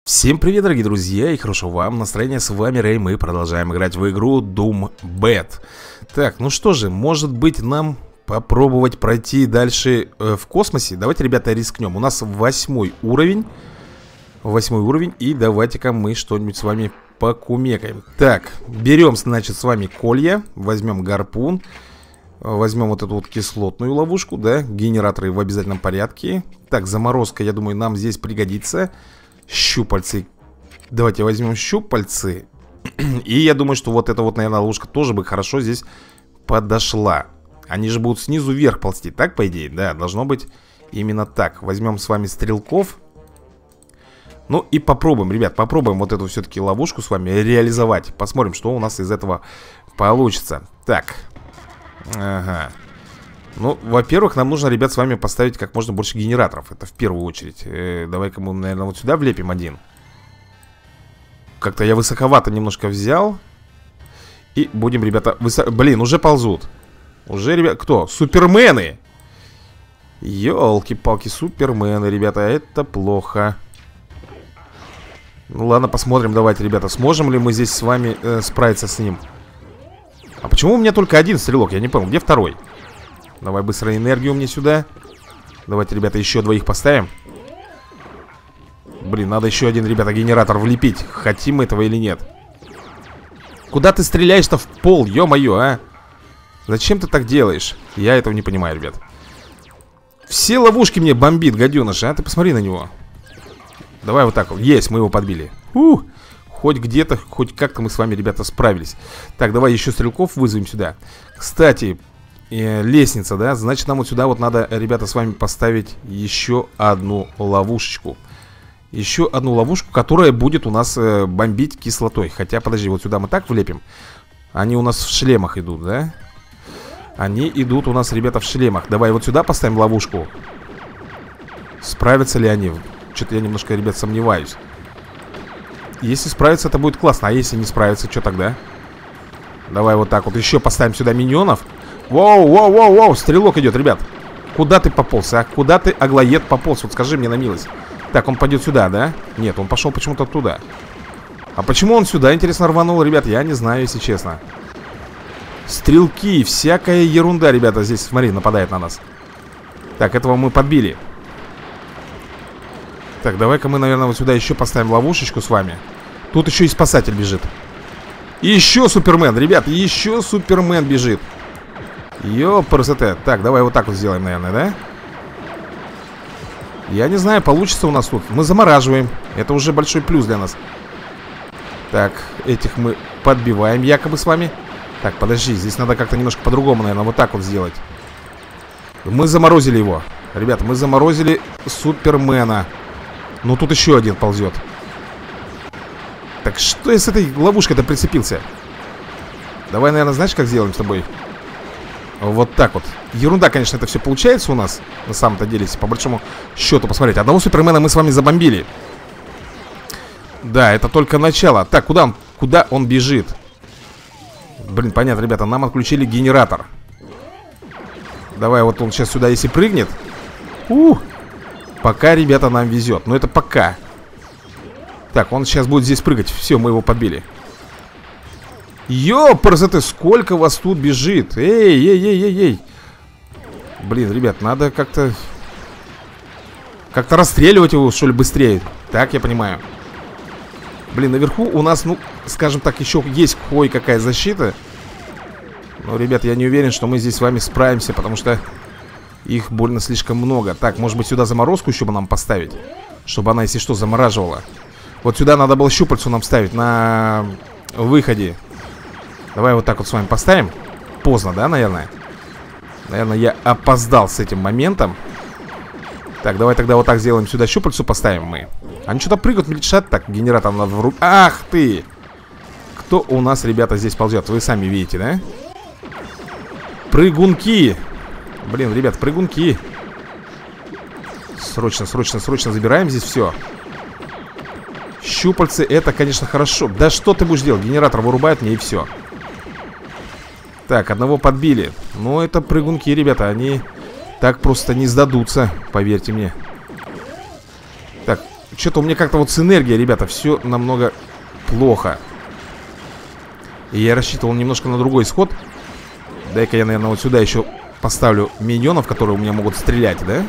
Всем привет, дорогие друзья, и хорошего вам настроения. С вами Рэй, мы продолжаем играть в игру Doom Bad. Так, ну что же, может быть нам попробовать пройти дальше в космосе. Давайте, ребята, рискнем. У нас 8 уровень. 8 уровень, и давайте-ка мы что-нибудь с вами покумекаем. Так, берем, значит, с вами колья. Возьмем гарпун. Возьмем вот эту вот кислотную ловушку, да. Генераторы в обязательном порядке. Так, заморозка, я думаю, нам здесь пригодится. Щупальцы. Давайте возьмем щупальцы. И я думаю, что вот эта вот, наверное, ловушка тоже бы хорошо здесь подошла. Они же будут снизу вверх ползти. Так, по идее? Да, должно быть именно так. Возьмем с вами стрелков. Ну и попробуем, ребят, попробуем вот эту все-таки ловушку с вами реализовать. Посмотрим, что у нас из этого получится. Так. Ага. Ну, во-первых, нам нужно, ребят, с вами поставить как можно больше генераторов. Это в первую очередь. Давай-ка мы, наверное, вот сюда влепим один. Как-то я высоковато немножко взял. И будем, ребята, Блин, уже ползут. Уже, ребят, кто? Супермены! Ёлки-палки, супермены, ребята, это плохо. Ну ладно, посмотрим, давайте, ребята, сможем ли мы здесь с вами справиться с ним. А почему у меня только один стрелок? Я не понял, где второй? Давай быстро энергию мне сюда. Давайте, ребята, еще двоих поставим. Блин, надо еще один, ребята, генератор влепить. Хотим мы этого или нет? Куда ты стреляешь-то в пол, ё-моё, а? Зачем ты так делаешь? Я этого не понимаю, ребят. Все ловушки мне бомбит, гаденыш, а? Ты посмотри на него. Давай вот так вот. Есть, мы его подбили. Хоть где-то, хоть как-то мы с вами, ребята, справились. Так, давай еще стрелков вызовем сюда. Кстати, лестница, да? Значит, нам вот сюда вот надо, ребята, с вами поставить еще одну ловушечку. Еще одну ловушку, которая будет у нас бомбить кислотой. Хотя, подожди, вот сюда мы так влепим. Они у нас в шлемах идут, да? Они идут у нас, ребята, в шлемах. Давай вот сюда поставим ловушку. Справятся ли они? Что-то я немножко, ребят, сомневаюсь. Если справятся, это будет классно. А если не справятся, что тогда? Давай вот так вот еще поставим сюда миньонов. Воу, воу, воу, воу, стрелок идет, ребят. Куда ты пополз, а? Куда ты, аглоед, пополз? Вот скажи мне на милость. Так, он пойдет сюда, да? Нет, он пошел почему-то туда. А почему он сюда, интересно, рванул, ребят? Я не знаю, если честно. Стрелки, всякая ерунда, ребята, здесь, смотри, нападает на нас. Так, этого мы подбили. Так, давай-ка мы, наверное, вот сюда еще поставим ловушечку с вами. Тут еще и спасатель бежит. И еще Супермен, ребят, еще Супермен бежит. Ёпрст. Так, давай вот так вот сделаем, наверное, да? Я не знаю, получится у нас тут. Мы замораживаем. Это уже большой плюс для нас. Так, этих мы подбиваем якобы с вами. Так, подожди, здесь надо как-то немножко по-другому, наверное, вот так вот сделать. Мы заморозили его. Ребята, мы заморозили Супермена. Ну, тут еще один ползет. Так, что я с этой ловушкой-то прицепился? Давай, наверное, знаешь, как сделаем с тобой? Вот так вот. Ерунда, конечно, это все получается у нас. На самом-то деле, по большому счету, посмотреть. Одного Супермена мы с вами забомбили. Да, это только начало. Так, куда он бежит? Блин, понятно, ребята, нам отключили генератор. Давай, вот он сейчас сюда, если прыгнет. Пока, ребята, нам везет. Но это пока. Так, он сейчас будет здесь прыгать. Все, мы его подбили. Ёпрст, сколько вас тут бежит. Эй. Блин, ребят, надо как-то расстреливать его, что ли, быстрее. Так, я понимаю. Блин, наверху у нас, ну, скажем так, еще есть кое-какая защита. Но, ребят, я не уверен, что мы здесь с вами справимся, потому что их больно слишком много. Так, может быть, сюда заморозку еще бы нам поставить, чтобы она, если что, замораживала. Вот сюда надо было щупальцу нам ставить на выходе. Давай вот так вот с вами поставим. Поздно, да, наверное? Наверное, я опоздал с этим моментом. Так, давай тогда вот так сделаем. Сюда щупальцу поставим мы. Они что-то прыгают, мельчат. Так, генератор надо в руку. Ах ты! Кто у нас, ребята, здесь ползет? Вы сами видите, да? Прыгунки! Блин, ребят, прыгунки. Срочно забираем здесь все. Щупальцы, это, конечно, хорошо. Да что ты будешь делать? Генератор вырубает мне и все. Так, одного подбили. Но это прыгунки, ребята, они так просто не сдадутся, поверьте мне. Так, что-то у меня как-то вот с энергией, ребята, все намного плохо. И я рассчитывал немножко на другой исход. Дай-ка я, наверное, вот сюда еще поставлю миньонов, которые у меня могут стрелять, да?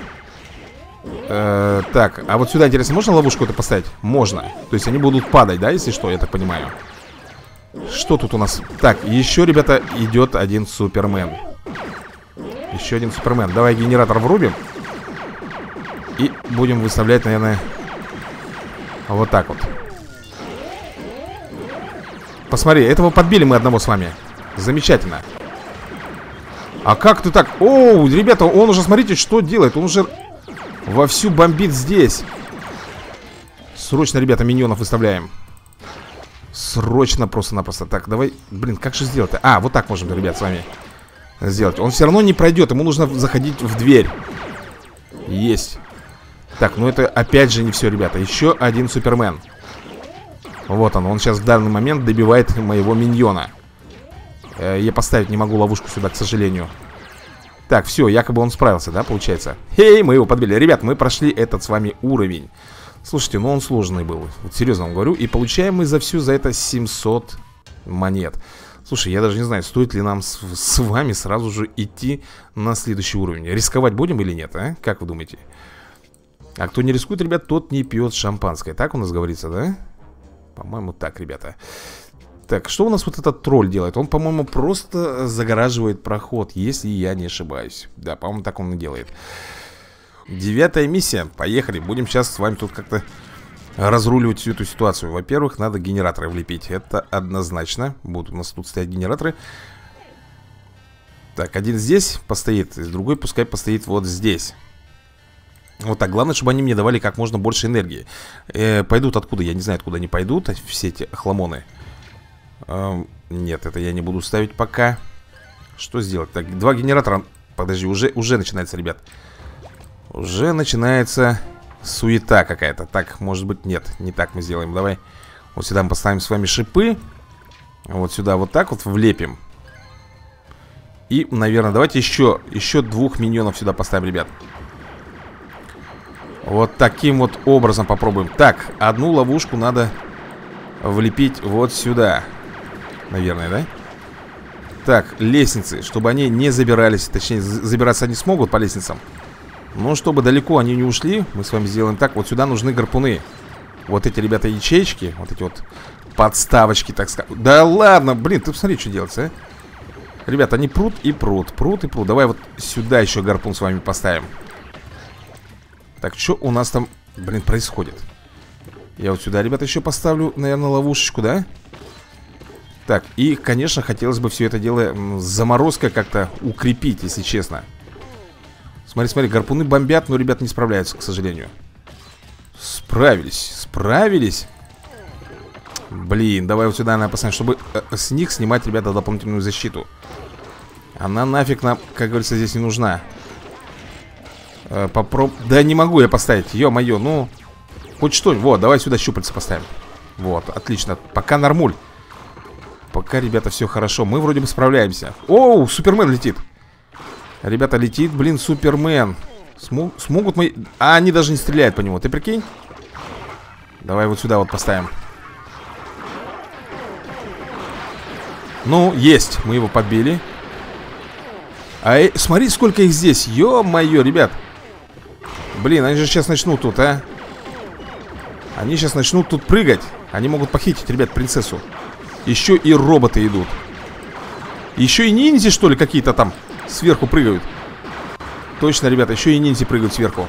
Так, а вот сюда, интересно, можно ловушку это поставить? Можно. То есть они будут падать, да, если что, я так понимаю. Что тут у нас? Так, еще, ребята, идет один Супермен. Еще один Супермен. Давай генератор врубим. И будем выставлять, наверное, вот так вот. Посмотри, этого подбили мы одного с вами. Замечательно. А как ты так? Оу, ребята, он уже, смотрите, что делает. Он уже вовсю бомбит здесь. Срочно, ребята, миньонов выставляем. Срочно, просто-напросто. Так, давай, блин, как же сделать-то? А, вот так можем, ребят, с вами сделать. Он все равно не пройдет, ему нужно заходить в дверь. Есть. Так, ну это опять же не все, ребята. Еще один Супермен. Вот он сейчас в данный момент добивает моего миньона. Я поставить не могу ловушку сюда, к сожалению. Так, все, якобы он справился, да, получается? Хей, мы его подбили. Ребят, мы прошли этот с вами уровень. Слушайте, ну он сложный был. Вот серьезно вам говорю. И получаем мы за это 700 монет. Слушай, я даже не знаю, стоит ли нам с вами сразу же идти на следующий уровень. Рисковать будем или нет, а? Как вы думаете? А кто не рискует, ребят, тот не пьет шампанское. Так у нас говорится, да? По-моему, так, ребята. Так, что у нас вот этот тролль делает? Он, по-моему, просто загораживает проход, если я не ошибаюсь. Да, по-моему, так он и делает. 9-я миссия. Поехали. Будем сейчас с вами тут как-то разруливать всю эту ситуацию. Во-первых, надо генераторы влепить. Это однозначно. Будут у нас тут стоять генераторы. Так, один здесь постоит, другой пускай постоит вот здесь. Вот так, главное, чтобы они мне давали как можно больше энергии. Пойдут откуда? Я не знаю, откуда они пойдут, все эти хламоны. Нет, это я не буду ставить пока. Что сделать? Так, 2 генератора. Подожди, уже начинается, ребят. Уже начинается суета какая-то. Так, может быть, нет, не так мы сделаем. Давай вот сюда мы поставим с вами шипы. Вот сюда вот так вот влепим. И, наверное, давайте еще 2 миньонов сюда поставим, ребят. Вот таким вот образом попробуем. Так, одну ловушку надо влепить вот сюда. Наверное, да? Так, лестницы, чтобы они не забирались. Точнее, забираться они смогут по лестницам. Но чтобы далеко они не ушли, мы с вами сделаем так. Вот сюда нужны гарпуны. Вот эти, ребята, ячейки. Вот эти вот подставочки, так сказать. Да ладно, блин, ты посмотри, что делается, а? Ребята, они прут и прут. Прут и прут. Давай вот сюда еще гарпун с вами поставим. Так, что у нас там, блин, происходит? Я вот сюда, ребята, еще поставлю, наверное, ловушечку, да? Так, и, конечно, хотелось бы все это дело заморозкой как-то укрепить, если честно. Смотри, смотри, гарпуны бомбят, но ребята не справляются, к сожалению. Справились. Блин, давай вот сюда, наверное, поставим, чтобы с них снимать, ребята, дополнительную защиту. Она нафиг нам, как говорится, здесь не нужна. Да не могу я поставить, ё-моё, ну хоть что, вот, давай сюда щупальца поставим. Вот, отлично, пока нормуль. Пока, ребята, все хорошо, мы вроде бы справляемся. Оу, Супермен летит. Ребята, летит, блин, Супермен. Смогут мы... А, они даже не стреляют по нему, ты прикинь? Давай вот сюда вот поставим. Ну, есть, мы его подбили. Смотри, сколько их здесь, ё-моё, ребят. Блин, они же сейчас начнут тут, а? Они сейчас начнут тут прыгать. Они могут похитить, ребят, принцессу. Еще и роботы идут. Еще и ниндзя, что ли, какие-то там сверху прыгают. Точно, ребята, еще и ниндзя прыгают сверху.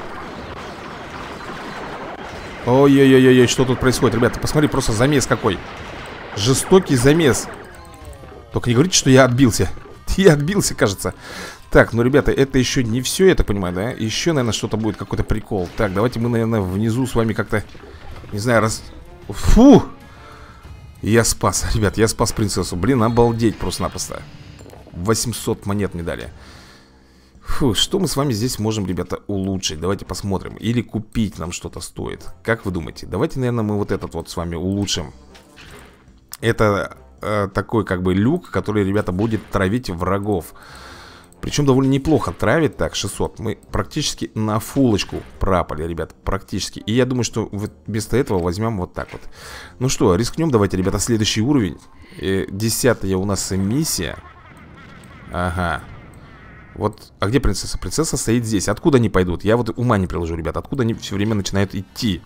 Ой-ой-ой-ой, что тут происходит, ребята? Посмотри, просто замес какой. Жестокий замес. Только не говорите, что я отбился. Я отбился, кажется. Так, ну, ребята, это еще не все, я так понимаю, да? Еще, наверное, что-то будет, какой-то прикол. Так, давайте мы, наверное, внизу с вами как-то, не знаю, Фу! Я спас, ребят, я спас принцессу. Блин, обалдеть просто-напросто. 800 монет мне дали. Фу, что мы с вами здесь можем, ребята, улучшить? Давайте посмотрим. Или купить нам что-то стоит. Как вы думаете? Давайте, наверное, мы вот этот вот с вами улучшим. Это такой, как бы, люк, который, ребята, будет травить врагов. Причем довольно неплохо травит. Так, 600. Мы практически на фулочку пропали, ребят. Практически. И я думаю, что вместо этого возьмем вот так вот. Ну что, рискнем. Давайте, ребята, следующий уровень. 10-я у нас миссия. Ага. Вот, а где принцесса? Принцесса стоит здесь. Откуда они пойдут? Я вот ума не приложу, ребят. Откуда они все время начинают идти?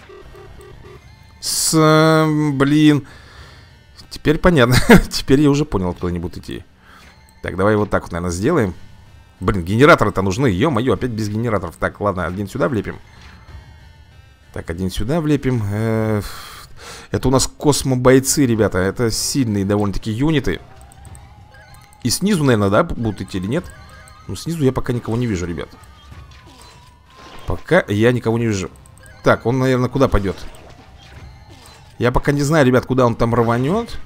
Блин. Теперь понятно. Теперь я уже понял, откуда они будут идти. Так, давай вот так вот, наверное, сделаем. Блин, генераторы-то нужны. Ё-моё, опять без генераторов. Так, ладно, один сюда влепим. Так, один сюда влепим. Это у нас космобойцы, ребята. Это сильные довольно-таки юниты. И снизу, наверное, да, будут идти или нет? Ну, снизу я пока никого не вижу, ребят. Пока я никого не вижу. Так, он, наверное, куда пойдет? Я пока не знаю, ребят, куда он там рванет.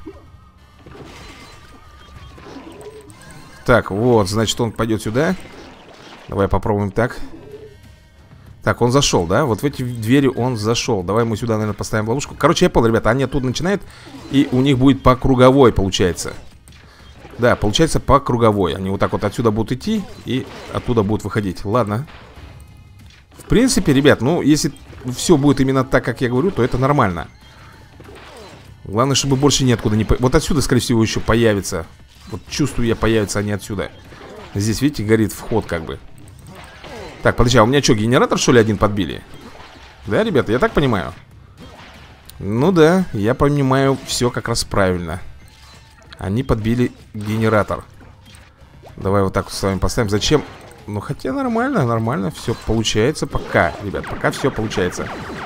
Так, вот, значит, он пойдет сюда. Давай попробуем так. Так, он зашел, да? Вот в эти двери он зашел. Давай мы сюда, наверное, поставим ловушку. Короче, я понял, ребята, они оттуда начинают. И у них будет по круговой, получается. Да, получается по круговой. Они вот так вот отсюда будут идти и оттуда будут выходить. Ладно. В принципе, ребят, ну, если все будет именно так, как я говорю, то это нормально. Главное, чтобы больше ниоткуда не... Вот отсюда, скорее всего, еще появится. Вот чувствую я, появятся они отсюда. Здесь, видите, горит вход как бы. Так, подожди, а у меня что, генератор, что ли, один подбили? Да, ребята, я так понимаю? Ну да, я понимаю все как раз правильно. Они подбили генератор. Давай вот так вот с вами поставим. Зачем? Ну, хотя нормально, нормально. Все получается пока, ребят, пока все получается.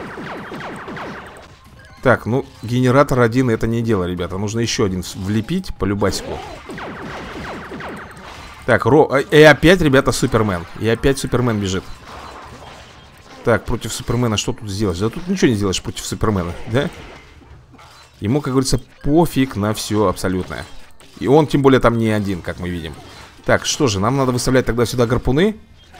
Так, ну, генератор один это не дело, ребята. Нужно еще один влепить по любасику. Так, и опять, ребята, Супермен. И опять Супермен бежит. Так, против Супермена что тут сделаешь? Да тут ничего не сделаешь против Супермена, да? Ему, как говорится, пофиг на все абсолютно. И он, тем более, там не один, как мы видим. Так, что же, нам надо выставлять тогда сюда гарпуны.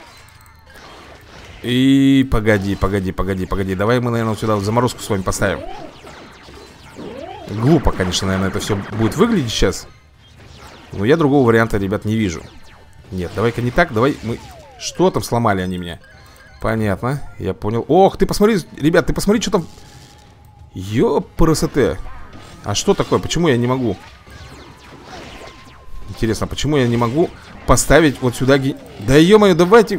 И погоди. Давай мы, наверное, сюда вот заморозку с вами поставим. Глупо, конечно, наверное, это все будет выглядеть сейчас. Но я другого варианта, ребят, не вижу. Нет, давай-ка не так, давай мы... Что там сломали они меня? Понятно, я понял. Ох, ты посмотри, ребят, ты посмотри, что там... Ёпрст. А что такое? Почему я не могу? Интересно, почему я не могу поставить вот сюда... Да ё-моё, давайте...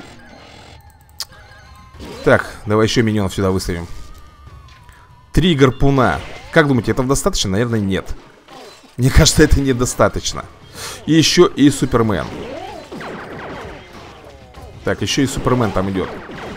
Так, давай еще миньонов сюда выставим. 3 гарпуна. Как думаете, этого достаточно? Наверное, нет. Мне кажется, это недостаточно. И еще и Супермен. Так, еще и Супермен там идет.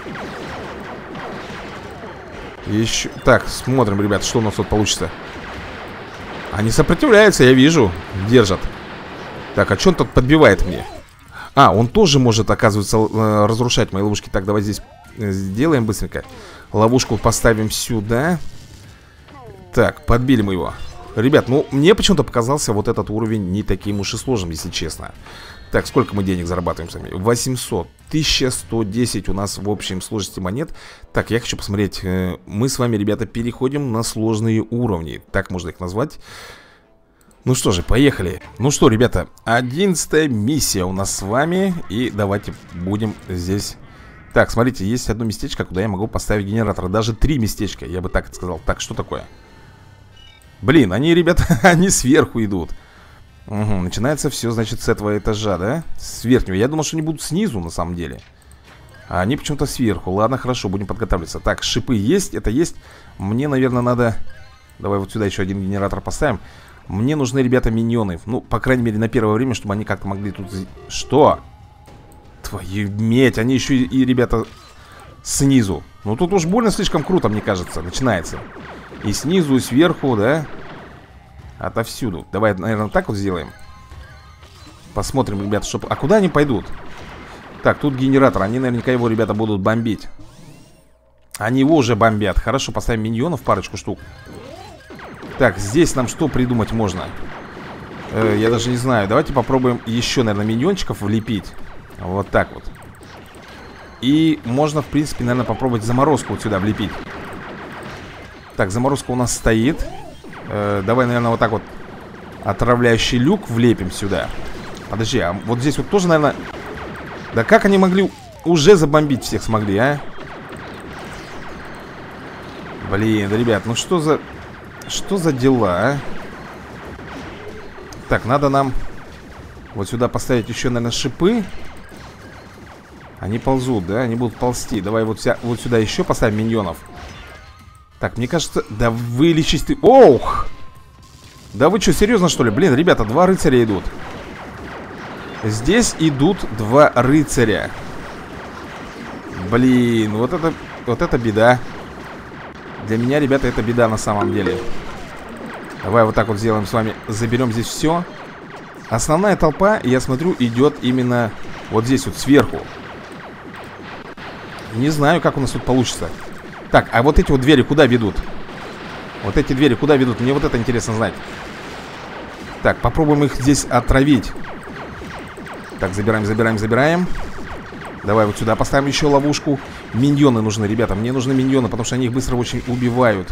Еще... Так, смотрим, ребят, что у нас тут получится. Они сопротивляются, я вижу. Держат. Так, а что он тут подбивает мне? А, он тоже может, оказывается, разрушать мои ловушки. Так, давай здесь сделаем быстренько. Ловушку поставим сюда. Так, подбили мы его. Ребят, ну, мне почему-то показался вот этот уровень не таким уж и сложным, если честно. Так, сколько мы денег зарабатываем сами? 800, 1110 у нас в общем сложности монет. Так, я хочу посмотреть. Мы с вами, ребята, переходим на сложные уровни. Так можно их назвать. Ну что же, поехали. Ну что, ребята, 11-я миссия у нас с вами. И давайте будем здесь... Так, смотрите, есть одно местечко, куда я могу поставить генератор. Даже 3 местечка, я бы так сказал. Так, что такое? Блин, они, ребята, они сверху идут. Угу, начинается все, значит, с этого этажа, да? С верхнего. Я думал, что они будут снизу, на самом деле. А они почему-то сверху. Ладно, хорошо, будем подготавливаться. Так, шипы есть, это есть. Мне, наверное, надо... Давай вот сюда еще один генератор поставим. Мне нужны, ребята, миньоны. Ну, по крайней мере, на первое время, чтобы они как-то могли тут... Что? Твою медь, они еще и, ребята, снизу. Ну, тут уж больно слишком круто, мне кажется, начинается. И снизу, и сверху, да? Отовсюду. Давай, наверное, так вот сделаем. Посмотрим, ребята, что... А куда они пойдут? Так, тут генератор. Они наверняка его, ребята, будут бомбить. Они его уже бомбят. Хорошо, поставим миньонов, парочку штук. Так, здесь нам что придумать можно? Я даже не знаю. Давайте попробуем еще, наверное, миньончиков влепить. Вот так вот. И можно, в принципе, наверное, попробовать заморозку вот сюда влепить. Так, заморозка у нас стоит. Давай, наверное, вот так вот отравляющий люк влепим сюда. Подожди, а вот здесь вот тоже, наверное... Да как они могли уже забомбить всех смогли, а? Блин, ребят, ну что за... Что за дела, а? Так, надо нам вот сюда поставить еще, наверное, шипы. Они ползут, да? Они будут ползти. Давай вот сюда еще поставим миньонов. Так, мне кажется... Да вылечись ты... Ох! Да вы что, серьезно, что ли? Блин, ребята, 2 рыцаря идут. Здесь идут 2 рыцаря. Блин, вот это беда. Для меня, ребята, это беда на самом деле. Давай вот так вот сделаем с вами. Заберем здесь все. Основная толпа, я смотрю, идет именно вот здесь вот сверху. Не знаю, как у нас тут получится. Так, а вот эти вот двери куда ведут? Вот эти двери куда ведут? Мне вот это интересно знать. Так, попробуем их здесь отравить. Так, забираем. Давай вот сюда поставим еще ловушку. Миньоны нужны, ребята, мне нужны миньоны, потому что они их быстро очень убивают.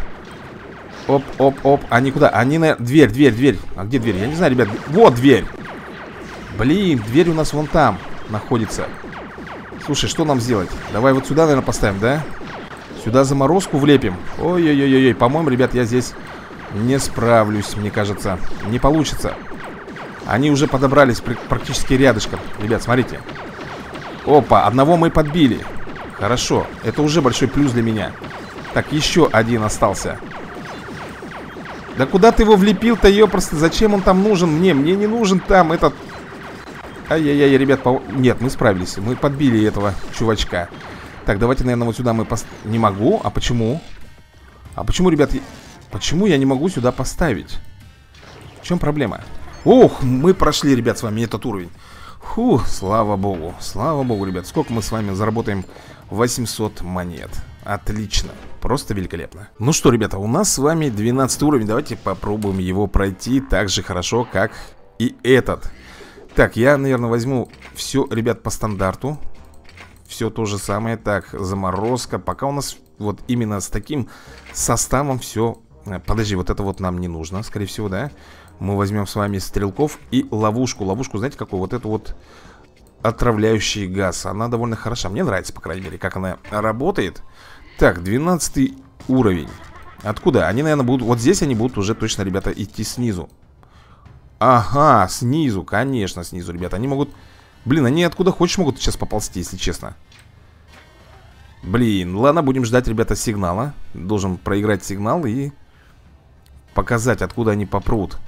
Оп. Они куда? Они на... Дверь. А где дверь? Я не знаю, ребят. Вот дверь. Блин, дверь у нас вон там находится. Слушай, что нам сделать? Давай вот сюда, наверное, поставим, да? Сюда заморозку влепим. Ой-ой-ой-ой. По-моему, ребят, я здесь не справлюсь, мне кажется. Не получится. Они уже подобрались практически рядышком. Ребят, смотрите. Опа, одного мы подбили. Хорошо, это уже большой плюс для меня. Так, еще один остался. Да куда ты его влепил-то, ёпросто? Зачем он там нужен мне? Мне не нужен там этот... Ай-яй-яй, ребят, нет, мы справились. Мы подбили этого чувачка. Так, давайте, наверное, вот сюда мы Не могу, а почему? А почему, ребят, почему я не могу сюда поставить? В чем проблема? Ох, мы прошли, ребят, с вами этот уровень. Фу, слава богу, ребят. Сколько мы с вами заработаем? 800 монет. Отлично, просто великолепно. Ну что, ребята, у нас с вами 12 уровень. Давайте попробуем его пройти так же хорошо, как и этот. Так, я, наверное, возьму все, ребят, по стандарту. Все то же самое. Так, заморозка. Пока у нас вот именно с таким составом все... Подожди, вот это вот нам не нужно, скорее всего, да? Мы возьмем с вами стрелков и ловушку. Ловушку, знаете, какую? Вот эту вот отравляющий газ. Она довольно хороша. Мне нравится, по крайней мере, как она работает. Так, 12 уровень. Откуда? Они, наверное, будут... Вот здесь они будут уже точно, ребята, идти снизу. Ага, снизу. Конечно, снизу, ребята. Они могут... Блин, они откуда хочешь могут сейчас поползти, если честно. Блин, ладно, будем ждать, ребята, сигнала. Должен проиграть сигнал и... показать, откуда они попрут.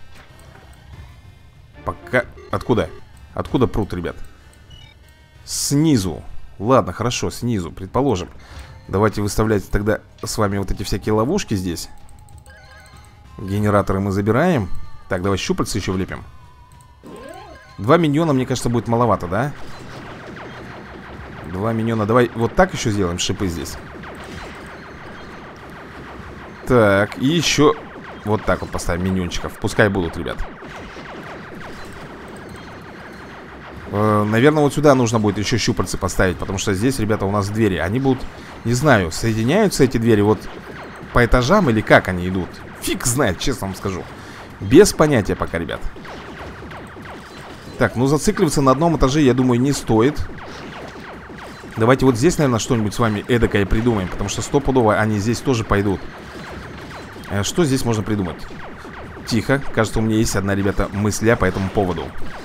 Пока... Откуда? Откуда прут, ребят? Снизу. Ладно, хорошо, снизу, предположим. Давайте выставлять тогда с вами вот эти всякие ловушки здесь. Генераторы мы забираем. Так, давай щупальца еще влепим. 2 миньона, мне кажется, будет маловато, да? 2 миньона. Давай вот так еще сделаем, шипы здесь. Так, и еще вот так вот поставим миньончиков. Пускай будут, ребят. Наверное, вот сюда нужно будет еще щупальцы поставить, потому что здесь, ребята, у нас двери. Они будут, не знаю, соединяются эти двери вот по этажам или как они идут. Фиг знает, честно вам скажу. Без понятия пока, ребят. Так, ну зацикливаться на одном этаже, я думаю, не стоит. Давайте вот здесь, наверное, что-нибудь с вами эдакое придумаем, потому что стопудово они здесь тоже пойдут. Что здесь можно придумать? Тихо, кажется, у меня есть одна, ребята, мысля по этому поводу.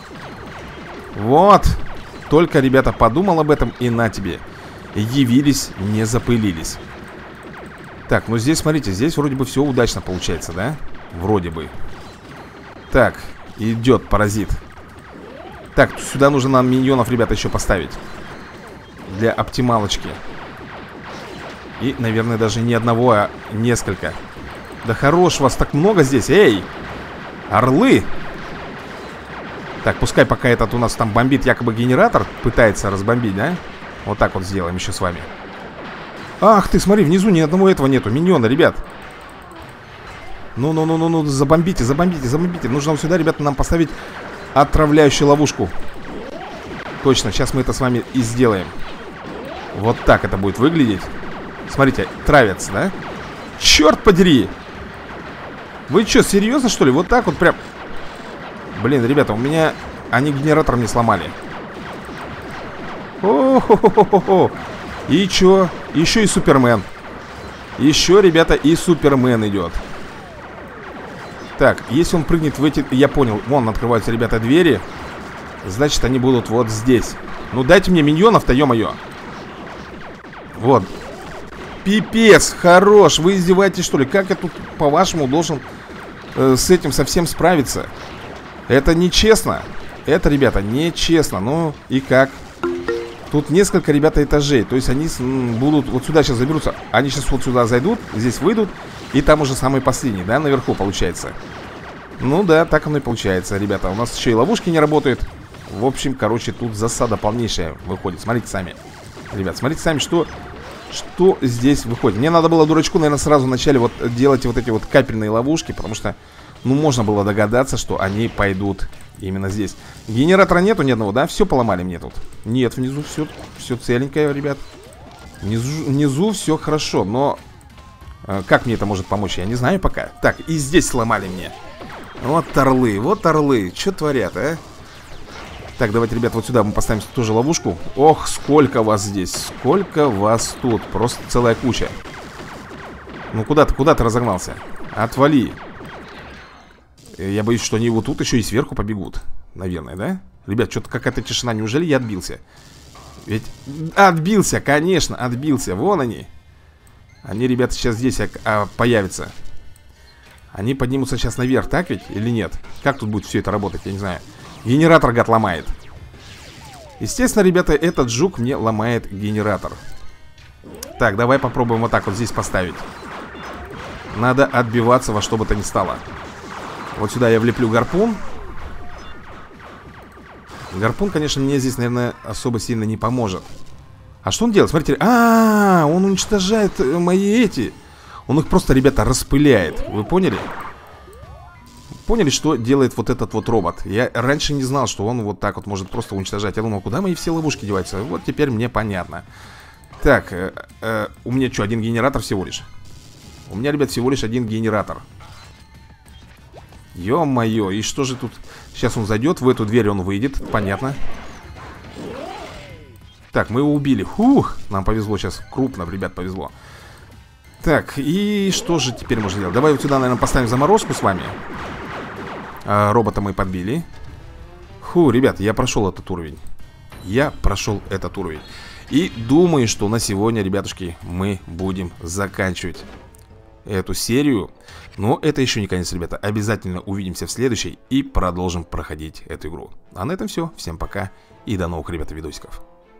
Вот. Только, ребята, подумал об этом и на тебе. Явились, не запылились. Так, ну здесь, смотрите, здесь вроде бы все удачно получается, да? Вроде бы. Так, идет паразит. Так, сюда нужно нам миньонов, ребята, еще поставить. Для оптималочки. И, наверное, даже не одного, а несколько. Да хорош, вас так много здесь. Эй, орлы. Так, пускай пока этот у нас там бомбит якобы генератор, пытается разбомбить, да? Вот так вот сделаем еще с вами. Ах ты, смотри, внизу ни одного этого нету. Миньона, ребят. Ну, забомбите. Нужно сюда, ребята, нам поставить отравляющую ловушку. Точно, сейчас мы это с вами и сделаем. Вот так это будет выглядеть. Смотрите, травятся, да? Черт подери! Вы что, серьезно, что ли? Вот так вот прям... Блин, ребята, у меня... Они генератор мне сломали. О-хо-хо-хо-хо. И чё? Еще и Супермен. Еще, ребята, и Супермен идет. Так, если он прыгнет в эти... Я понял, вон открываются, ребята, двери. Значит, они будут вот здесь. Ну дайте мне миньонов-то, ё-моё. Вот. Пипец, хорош. Вы издеваетесь, что ли? Как я тут, по-вашему, должен с этим совсем справиться? Это нечестно. Это, ребята, нечестно. Ну и как? Тут несколько, ребята, этажей. То есть они будут вот сюда сейчас заберутся. Они сейчас вот сюда зайдут, здесь выйдут. И там уже самый последний, да, наверху получается. Ну да, так оно и получается, ребята. У нас еще и ловушки не работают. В общем, короче, тут засада полнейшая выходит. Смотрите сами. Ребят, смотрите сами, что здесь выходит. Мне надо было, дурачку, наверное, сразу вначале вот делать вот эти вот капельные ловушки. Потому что, ну, можно было догадаться, что они пойдут именно здесь. Генератора нету ни одного, да? Все поломали мне тут. Нет, внизу все целенькое, ребят. Внизу все хорошо, но как мне это может помочь, я не знаю пока. Так, и здесь сломали мне. Вот орлы, что творят, а? Так, давайте, ребят, вот сюда мы поставим тоже ловушку. Ох, сколько вас здесь, сколько вас тут. Просто целая куча. Ну куда ты разогнался? Отвали. Я боюсь, что они вот тут еще и сверху побегут. Наверное, да? Ребят, что-то какая-то тишина. Неужели я отбился? Ведь отбился, конечно, отбился. Вон они. Они, ребята, сейчас здесь появятся. Они поднимутся сейчас наверх, так ведь? Или нет? Как тут будет все это работать, я не знаю. Генератор, гад, ломает. Естественно, ребята, этот жук мне ломает генератор. Так, давай попробуем вот так вот здесь поставить. Надо отбиваться во что бы то ни стало. Вот сюда я влеплю гарпун. Гарпун, конечно, мне здесь, наверное, особо сильно не поможет. А что он делает? Смотрите. Он уничтожает мои эти. Он их просто, ребята, распыляет. Вы поняли? Поняли, что делает вот этот вот робот? Я раньше не знал, что он вот так вот может просто уничтожать. Я думал, куда мои все ловушки деваются? Вот теперь мне понятно. Так, у меня что, один генератор всего лишь? У меня, ребят, всего лишь один генератор. Ё-моё, и что же тут? Сейчас он зайдет, в эту дверь он выйдет. Понятно. Так, мы его убили. Фух, нам повезло сейчас, крупно, ребят, повезло. Так, и что же теперь можно делать? Давай вот сюда, наверное, поставим заморозку с вами. Робота мы подбили. Фу, ребят, я прошел этот уровень. И думаю, что на сегодня, ребятушки, мы будем заканчивать эту серию. Но это еще не конец, ребята. Обязательно увидимся в следующей и продолжим проходить эту игру. А на этом все. Всем пока и до новых, ребята, видосиков.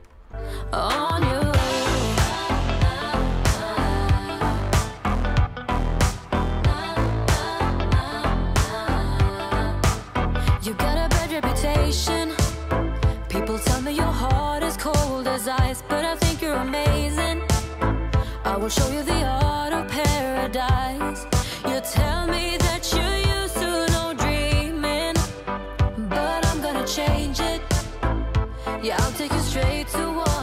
People tell me your heart is cold as ice, but I think you're amazing. I will show you the art of paradise. You tell me that you're used to no dreaming, but I'm gonna change it. Yeah, I'll take you straight to